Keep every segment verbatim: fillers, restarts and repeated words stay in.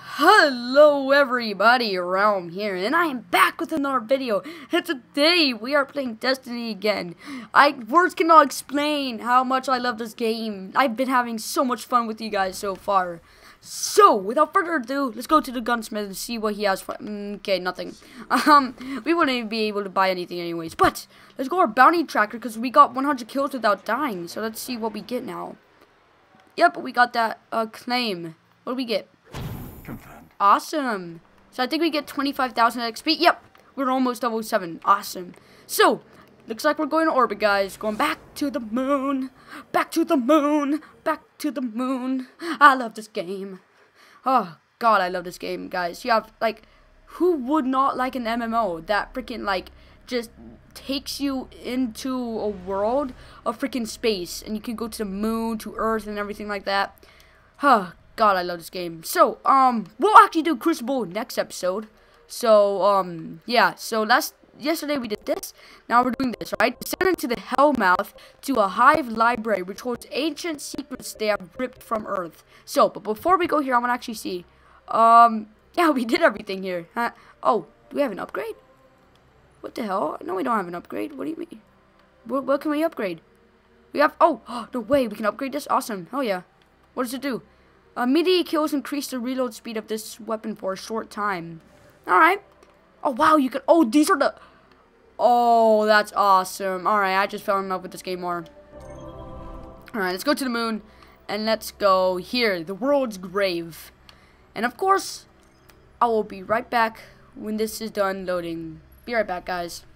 Hello everybody, Realm here, and I am back with another video, and today we are playing Destiny again. I words cannot explain how much I love this game. I've been having so much fun with you guys so far. So, without further ado, let's go to the gunsmith and see what he has for- mm, okay, nothing. Um, we wouldn't even be able to buy anything anyways, but let's go our bounty tracker, because we got one hundred kills without dying, so let's see what we get now. Yep, we got that, uh, claim. What do we get? Confirmed. Awesome. So I think we get twenty-five thousand X P. Yep, we're almost level seven. Awesome. So, looks like we're going to orbit, guys. Going back to the moon. Back to the moon. Back to the moon. I love this game. Oh, God, I love this game, guys. You have, like, who would not like an M M O that freaking, like, just takes you into a world of freaking space. And you can go to the moon, to Earth, and everything like that. Huh. God, I love this game. So, um, we'll actually do Crucible next episode. So, um, yeah. So, last, yesterday we did this. Now we're doing this, right? Descend into the Hellmouth to a hive library, which holds ancient secrets they have ripped from Earth. So, but before we go here, I want to actually see. Um, yeah, we did everything here. Huh? Oh, do we have an upgrade? What the hell? No, we don't have an upgrade. What do you mean? What, what can we upgrade? We have, oh, oh, no way. We can upgrade this? Awesome. Oh, yeah. What does it do? Uh, immediate kills increase the reload speed of this weapon for a short time. Alright. Oh, wow, you can... Oh, these are the... Oh, that's awesome. Alright, I just fell in love with this game more. Alright, let's go to the moon. And let's go here. The world's grave. And, of course, I will be right back when this is done loading. Be right back, guys.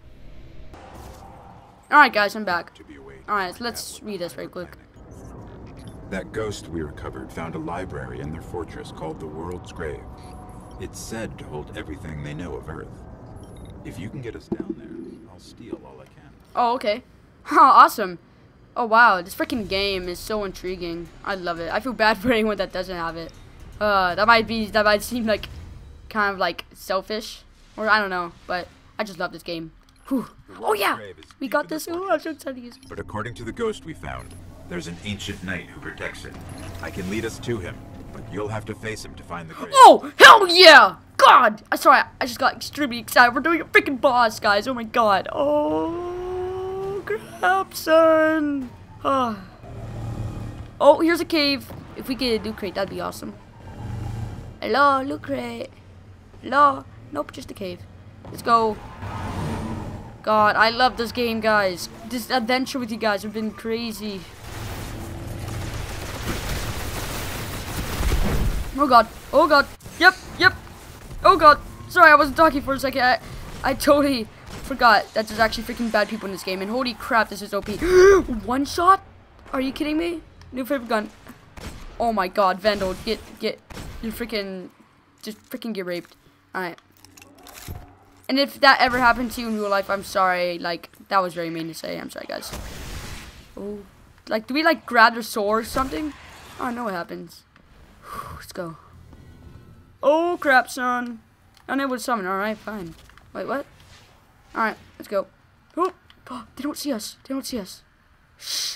Alright, guys, I'm back. Alright, so let's read this very quick. That ghost we recovered found a library in their fortress called the World's Grave. It's said to hold everything they know of Earth. If you can get us down there, I'll steal all I can. Oh, okay. Oh, awesome. Oh, wow. This freaking game is so intriguing. I love it. I feel bad for anyone that doesn't have it. Uh, that might be, that might seem like, kind of like selfish. Or I don't know, but I just love this game. Whew. Oh, yeah. We got this. Oh, I'm so excited to use it. But according to the ghost we found, there's an ancient knight who protects it. I can lead us to him, but you'll have to face him to find the grave. Oh, hell yeah! God! I'm sorry, I just got extremely excited. We're doing a freaking boss, guys. Oh my god. Oh, crap, son. Oh. Oh, here's a cave. If we get a loot crate, that'd be awesome. Hello, loot crate. Hello. Nope, just a cave. Let's go. God, I love this game, guys. This adventure with you guys have been crazy. Oh god, oh god, yep, yep, oh god, sorry, I wasn't talking for a second, I, I totally forgot that there's actually freaking bad people in this game, and holy crap, this is O P. One shot? Are you kidding me? New favorite gun. Oh my god, Vandal, get, get, you freaking, just freaking get raped. Alright. And if that ever happened to you in real life, I'm sorry, like, that was very mean to say, I'm sorry, guys. Oh, like, do we, like, grab their sword or something? Oh, I know what happens. Let's go. Oh crap, son. Unable to summon. Alright, fine. Wait, what? Alright, let's go. Oh, oh, they don't see us. They don't see us. Shh.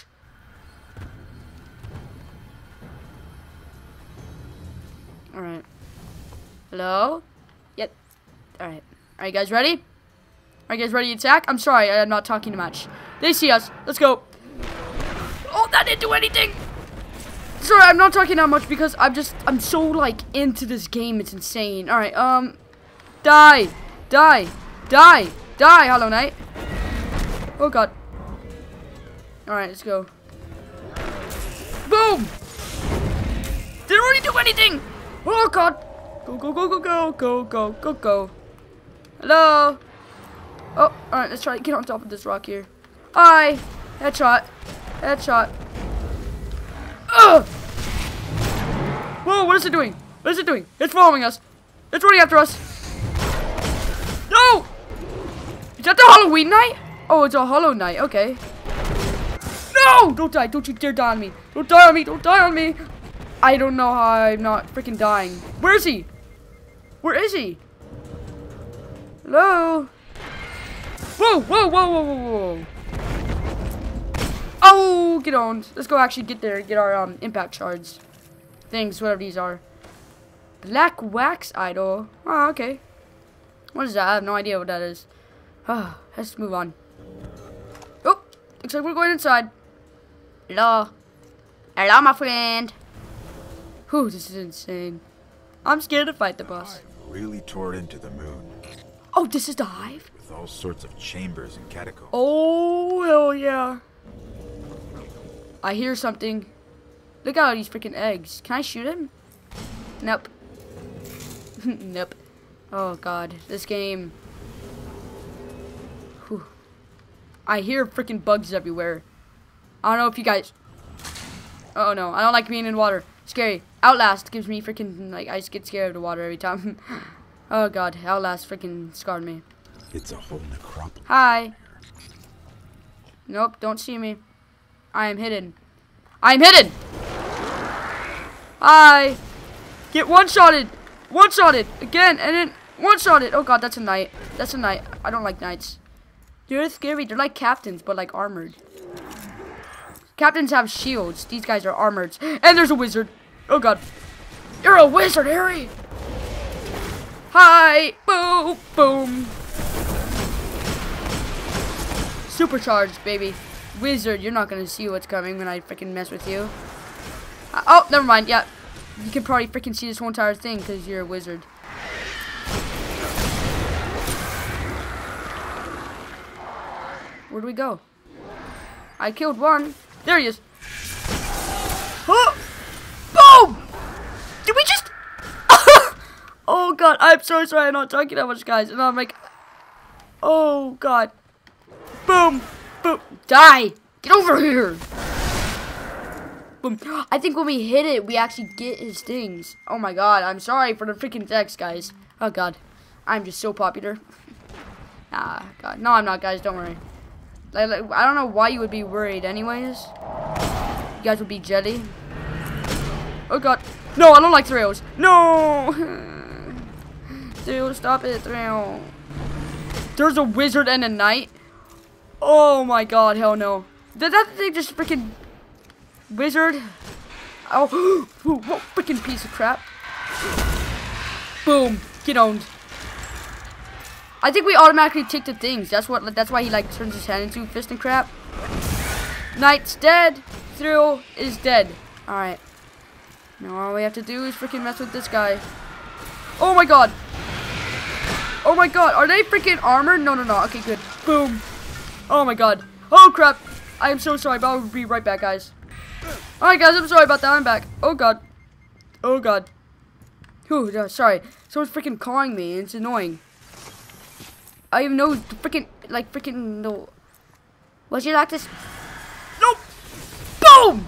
Alright. Hello? Yep. Alright. Are you guys ready? Are you guys ready to attack? I'm sorry, I'm not talking too much. They see us. Let's go. Oh, that didn't do anything. Sorry, I'm not talking that much because I'm just, I'm so, like, into this game. It's insane. Alright, um, die, die, die, die, Hollow Knight. Oh, God. Alright, let's go. Boom! Didn't really do anything! Oh, God. Go, go, go, go, go, go, go, go, go. Hello? Oh, alright, let's try to get on top of this rock here. Hi! Headshot. Headshot. Ugh! Whoa, what is it doing? What is it doing? It's following us. It's running after us. No! Is that the Halloween Knight? Oh, it's a Hollow Knight. Okay. No! Don't die. Don't you dare die on me. Don't die on me. Don't die on me. I don't know how I'm not freaking dying. Where is he? Where is he? Hello? Whoa, whoa, whoa, whoa, whoa, whoa. Oh, get on. Let's go actually get there and get our um, impact shards. Things, whatever these are. Black wax idol. Oh, okay. What is that? I have no idea what that is. Ah, let's move on. Oh, looks like we're going inside. Hello. Hello, my friend. Whew, this is insane. I'm scared to fight the boss. Really tore into the moon. Oh, this is the hive? With all sorts of chambers and catacombs. Oh, hell yeah. I hear something. Look at all these freaking eggs. Can I shoot him? Nope. Nope. Oh, God. This game. Whew. I hear freaking bugs everywhere. I don't know if you guys... Oh, no. I don't like being in water. Scary. Outlast gives me freaking... Like, I just get scared of the water every time. Oh, God. Outlast freaking scarred me. It's a whole necropolis. Hi. Nope. Don't see me. I am hidden. I am hidden! Hi. Get one-shotted. One-shotted. Again. And then one-shotted. Oh, God. That's a knight. That's a knight. I don't like knights. They're scary. They're like captains, but like armored. Captains have shields. These guys are armored. And there's a wizard. Oh, God. You're a wizard, Harry. Hi. Boom. Boom. Supercharged, baby. Wizard, you're not going to see what's coming when I freaking mess with you. Uh, oh, never mind. Yeah. You can probably freaking see this whole entire thing because you're a wizard. Where do we go? I killed one. There he is. Oh! Boom! Did we just... Oh, God. I'm so sorry. I'm not talking that much, guys. And I'm like... Oh, God. Boom. Boom. Die. Get over here. Boom. I think when we hit it, we actually get his things. Oh, my God. I'm sorry for the freaking text, guys. Oh, God. I'm just so popular. Ah, God. No, I'm not, guys. Don't worry. Like, like, I don't know why you would be worried anyways. You guys would be jelly. Oh, God. No, I don't like thrills. No. Dude, stop it, thrill. There's a wizard and a knight. Oh, my God. Hell no. Did that thing just freaking... Wizard. Oh. What freaking piece of crap. Boom. Get owned. I think we automatically take the things. That's what. That's why he like turns his hand into fist and crap. Knight's dead. Thrill is dead. All right. Now all we have to do is freaking mess with this guy. Oh my God. Oh my God. Are they freaking armored? No, no, no. Okay, good. Boom. Oh my God. Oh crap. I am so sorry, but I'll be right back, guys. All right, guys. I'm sorry about that. I'm back. Oh God. Oh God. Whew, yeah, sorry. Someone's freaking calling me. It's annoying. I even know the freaking, like, freaking, no. Would you like this? Nope. Boom!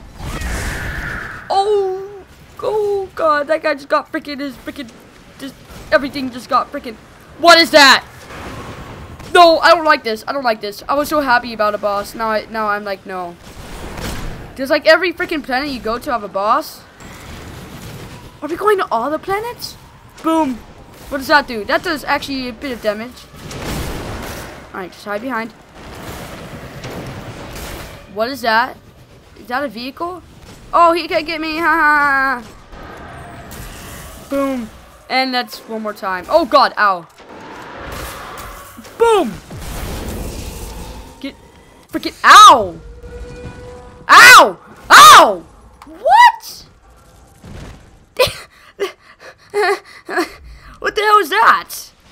Oh, oh, God. That guy just got freaking, his freaking, just, everything just got freaking. What is that? No, I don't like this. I don't like this. I was so happy about a boss. Now, I, now I'm like, no. Does, like, every freaking planet you go to have a boss? Are we going to all the planets? Boom. What does that do? That does actually a bit of damage. Alright, just hide behind. What is that? Is that a vehicle? Oh, he can't get me. Ha ha. Boom. And that's one more time. Oh, God. Ow. Boom. Get freaking. Ow. Ow. Ow. What? What the hell is that?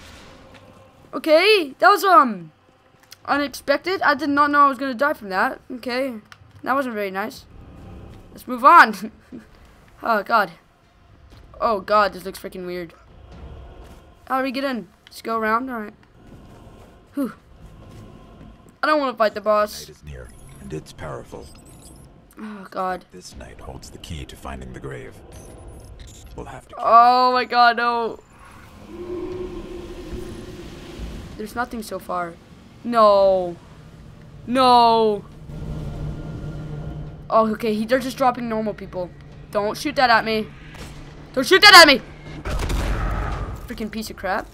Okay, that was, um, unexpected. I did not know I was going to die from that. Okay, that wasn't very nice. Let's move on. Oh, God. Oh, God, this looks freaking weird. How do we get in? Just go around? Alright. Whew. I don't want to fight the boss. The night is near, and it's powerful. Oh, God. This night holds the key to finding the grave. We'll have to... Oh, my God, no. There's nothing so far. No. No. Oh, okay. He, they're just dropping normal people. Don't shoot that at me. Don't shoot that at me. Freaking piece of crap.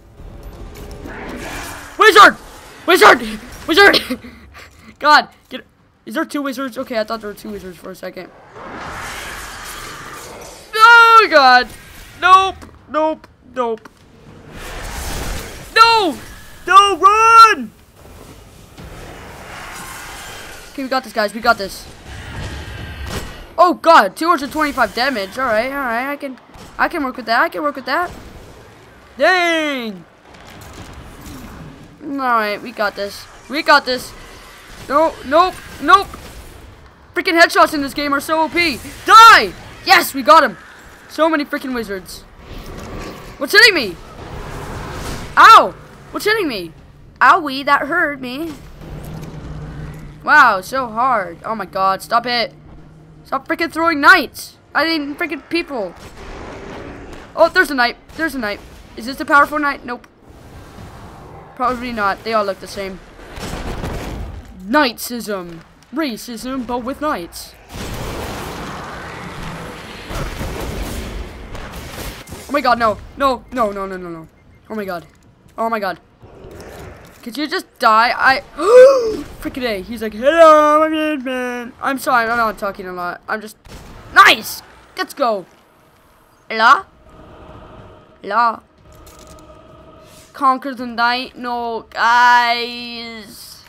Wizard! Wizard! Wizard! God. Get. Is there two wizards? Okay, I thought there were two wizards for a second. Oh, God. Nope. nope, nope. No! No, run! Okay, we got this, guys. We got this. Oh god, two hundred twenty-five damage. All right, all right. I can, I can work with that. I can work with that. Dang! All right, we got this. We got this. No, nope, nope. Freaking headshots in this game are so O P. Die! Yes, we got him. So many freaking wizards. What's hitting me? Ow! What's hitting me? Owie, that hurt me. Wow, so hard. Oh my god, stop it. Stop freaking throwing knights. I didn't freaking people. Oh, there's a knight. There's a knight. Is this the powerful knight? Nope. Probably not. They all look the same. Knightsism. Racism, but with knights. Oh my god, no. No, no, no, no, no, no. Oh my god. Oh my god. Could you just die? I... Freaking A. He's like, hello, I'm Ant-Man. I'm sorry, I'm not talking a lot. I'm just... Nice! Let's go. Hello? Hello? Conquer the night? No, guys.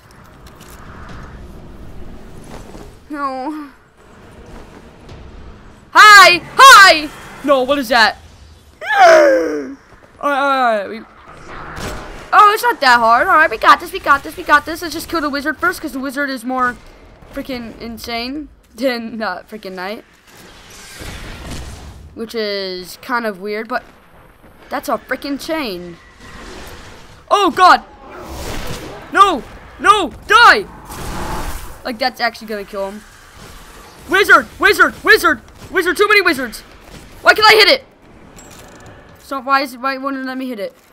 No. Hi! Hi! No, what is that? Alright, alright, we... Oh, it's not that hard. Alright, we got this, we got this, we got this. Let's just kill the wizard first, because the wizard is more freaking insane than uh, freaking knight. Which is kind of weird, but that's a freaking chain. Oh, God! No! No! Die! Like, that's actually gonna kill him. Wizard! Wizard! Wizard! Wizard! Too many wizards! Why can I hit it? So why is it, why won't it let me hit it?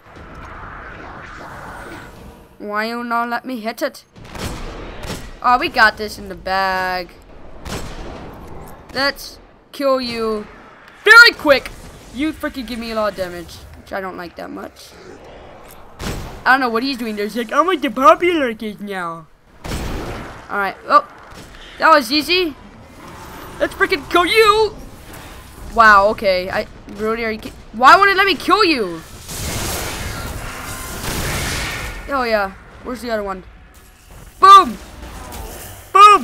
Why you not let me hit it? Oh, we got this in the bag. Let's kill you very quick. You freaking give me a lot of damage, which I don't like that much. I don't know what he's doing there. He's like, I'm like the popular kid now. Alright, oh, that was easy. Let's freaking kill you. Wow, okay. I really are you kidding? Why won't it let me kill you? Oh yeah, where's the other one? Boom! Boom!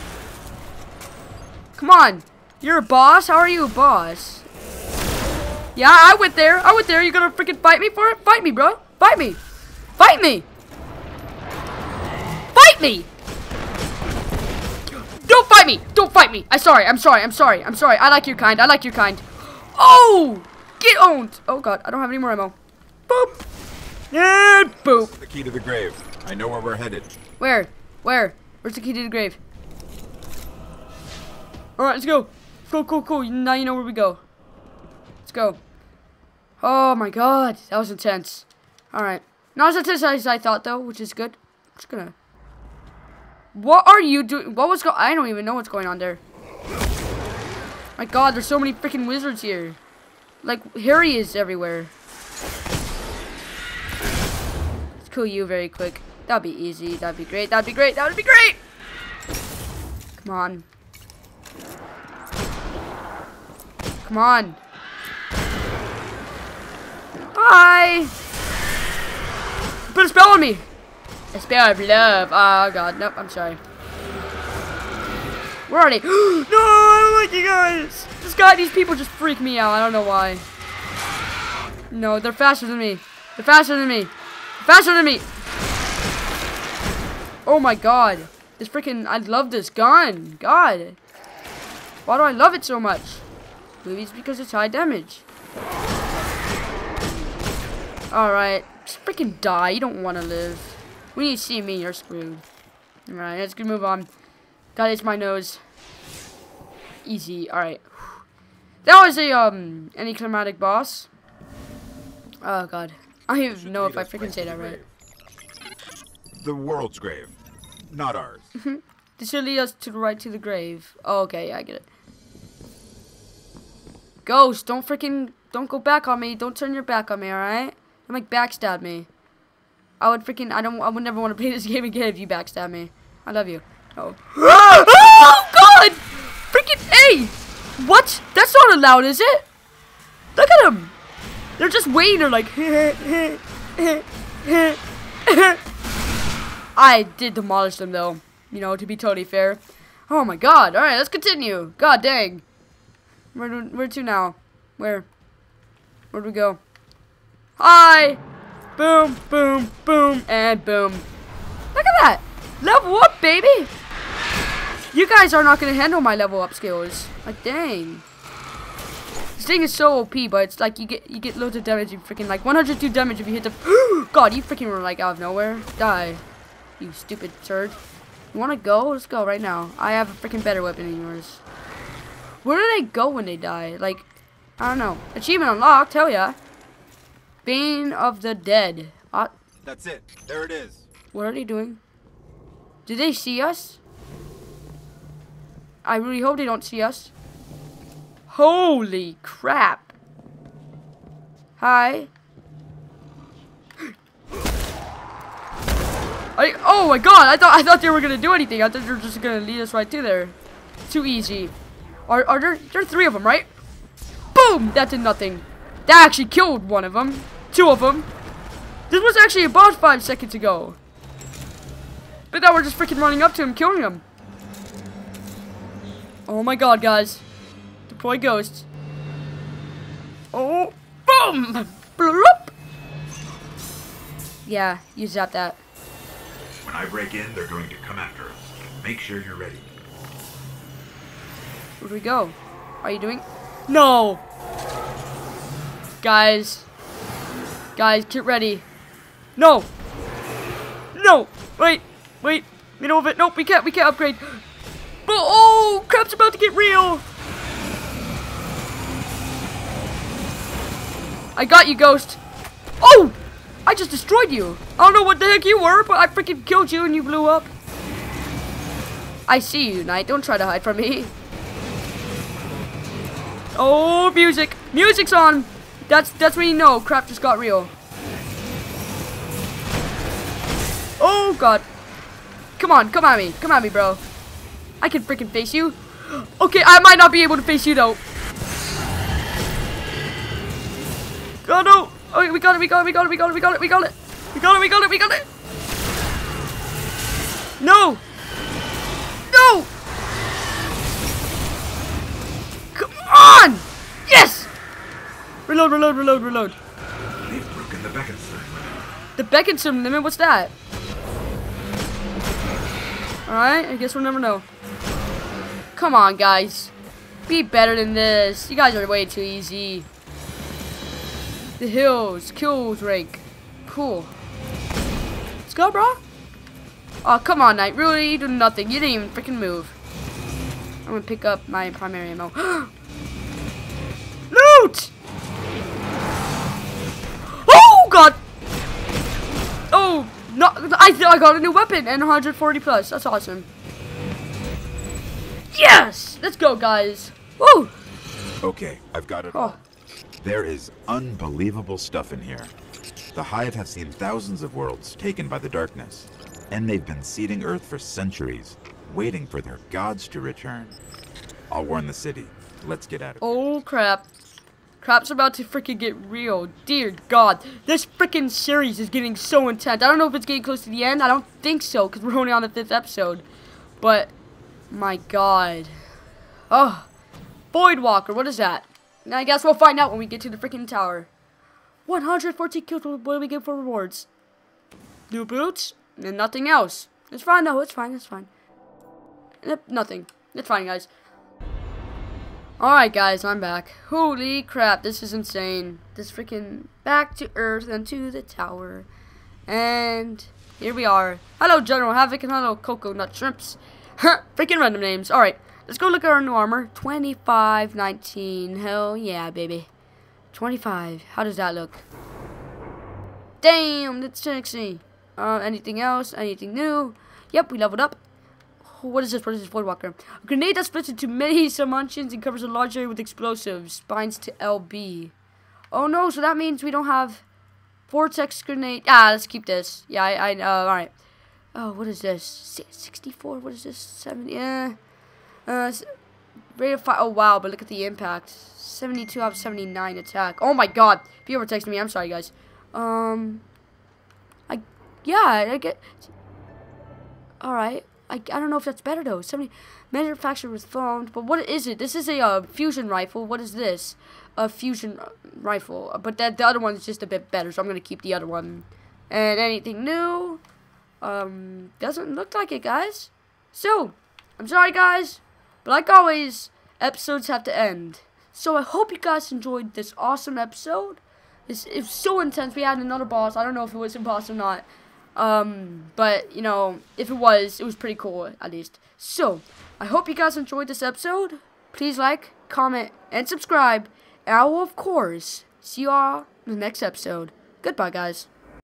Come on, you're a boss? How are you a boss? Yeah, I went there, I went there. You gonna freaking fight me for it? Fight me, bro. Fight me. Fight me. Fight me! Don't fight me! Don't fight me! I'm sorry, I'm sorry, I'm sorry, I'm sorry. I like your kind, I like your kind. Oh! Get owned! Oh god, I don't have any more ammo. Boop! And boop! The key to the grave. I know where we're headed. Where? Where? Where's the key to the grave? Alright, let's go. Cool, cool, cool. Now you know where we go. Let's go. Oh my god, that was intense. Alright. Not as intense as I thought though, which is good. I'm just gonna... What are you doing? What was going? I don't even know what's going on there. My god, there's so many freaking wizards here. Like, Harry is everywhere. Let's kill you very quick. That'd be easy. That'd be great. That'd be great. That'd be great. Come on. Come on. Bye. Put a spell on me. A spell of love. Oh god, nope, I'm sorry. We're already. No, I don't like you guys. This guy, these people just freak me out. I don't know why. No, they're faster than me. They're faster than me. They're faster than me. Oh my god. This freaking, I love this gun. God. Why do I love it so much? Maybe it's because it's high damage. Alright. Just freaking die. You don't want to live. When you see me, you're screwed. Alright, let's move on. God, it's my nose. Easy. Alright. That was a, um, anticlimactic boss. Oh, God. I don't even know if I freaking say that right. The world's grave. Not ours. This should lead us to the right to the grave. Oh, okay, yeah, I get it. Ghost, don't freaking, don't go back on me. Don't turn your back on me, alright? Don't like backstab me. I would freaking, I don't, I would never want to play this game again if you backstab me. I love you. Oh. Oh, God! Freaking A! What? That's not allowed, is it? Look at him! They're just waiting. They're like, I did demolish them though. You know, to be totally fair. Oh my god. Alright, let's continue. God dang. Where do, where to now? Where? Where do we go? Hi! Boom, boom, boom, and boom. Look at that! Level up, baby! You guys are not going to handle my level up skills. Like, dang. This thing is so O P, but it's like you get you get loads of damage. You freaking like one hundred two damage if you hit the... God, you freaking were like out of nowhere. Die. You stupid turd. You want to go? Let's go right now. I have a freaking better weapon than yours. Where do they go when they die? Like, I don't know. Achievement unlocked, hell yeah. Bane of the Dead. Uh, That's it. There it is. what are they doing? Did they see us? I really hope they don't see us. Holy crap. Hi. I, oh my god, I thought I thought they were gonna do anything. I thought they were just gonna lead us right to there. Too easy. Are are there there are three of them, right? Boom! That did nothing. That actually killed one of them. Two of them. This was actually a boss five seconds ago. But now we're just freaking running up to him, killing him. Oh my god, guys. Deploy ghosts. Oh, boom! Bloop! Yeah, you zap that. When I break in, they're going to come after us. Make sure you're ready. Where do we go? Are you doing? No! Guys. Guys, get ready. No! No! Wait! Wait! Middle of it. Nope, we can't, we can't upgrade. But, oh! Crap's about to get real! I got you, Ghost. Oh! I just destroyed you. I don't know what the heck you were, but I freaking killed you and you blew up. I see you, Knight. Don't try to hide from me. Oh, music. Music's on. That's that's when you know crap just got real. Oh, God. Come on. Come at me. Come at me, bro. I can freaking face you. Okay, I might not be able to face you, though. Oh, no. Oh, we got it, we got it, we got it, we got it, we got it, we got it. We got it, we got it, we got it. No. No. Come on. Yes. Reload, reload, reload, reload. They've broken the Beckensturm limit. The Beckensturm limit? What's that? Alright, I guess we'll never know. Come on, guys. Be better than this. You guys are way too easy. The hills, kills rank. Cool. Let's go, bro. Oh, come on, Knight. Really? You do nothing. You didn't even freaking move. I'm gonna pick up my primary ammo. Loot! Oh, God! Oh, no. I, I got a new weapon and one hundred forty plus. That's awesome. Yes! Let's go, guys. Woo! Okay, I've got it Oh. all. There is unbelievable stuff in here. The Hive have seen thousands of worlds taken by the darkness, and they've been seeding Earth for centuries, waiting for their gods to return. I'll warn the city. Let's get at it. Oh, crap. Crap's about to freaking get real. Dear God. This freaking series is getting so intense. I don't know if it's getting close to the end. I don't think so, because we're only on the fifth episode. But, my God. Oh. Voidwalker, what is that? I guess we'll find out when we get to the freaking tower. one hundred fourteen kills, what do we get for rewards? New boots, and nothing else. It's fine though, it's fine, it's fine. Nope, nothing. It's fine, guys. Alright, guys, I'm back. Holy crap, this is insane. This freaking back to Earth and to the tower. And here we are. Hello, General Havoc, and hello, Cocoa Nut Shrimps. Freaking random names. Alright. Let's go look at our new armor. twenty-five nineteen. Hell yeah, baby. twenty-five. How does that look? Damn, that's sexy. Uh, anything else? Anything new? Yep, we leveled up. What is this? What is this? Voidwalker. A grenade that splits into many submunitions and covers a large area with explosives. Binds to L B. Oh no, so that means we don't have vortex grenade. Ah, let's keep this. Yeah, I, I uh, alright. Oh, what is this? sixty-four? What is this? seventy? Yeah. Uh, Rate of fire. Oh, wow. But look at the impact. seventy-two out of seventy-nine attack. Oh, my God. People were texting me. I'm sorry, guys. Um, I, yeah, I get, alright. I, I don't know if that's better, though. seventy, manufacturer was found. But what is it? This is a uh, fusion rifle. What is this? A fusion rifle. But that the other one's just a bit better, so I'm going to keep the other one. And anything new? Um, doesn't look like it, guys. So, I'm sorry, guys. But like always, episodes have to end. So I hope you guys enjoyed this awesome episode. It's, it was so intense. We had another boss. I don't know if it was a boss or not. Um, but, you know, if it was, it was pretty cool, at least. So, I hope you guys enjoyed this episode. Please like, comment, and subscribe. And I will, of course, see you all in the next episode. Goodbye, guys.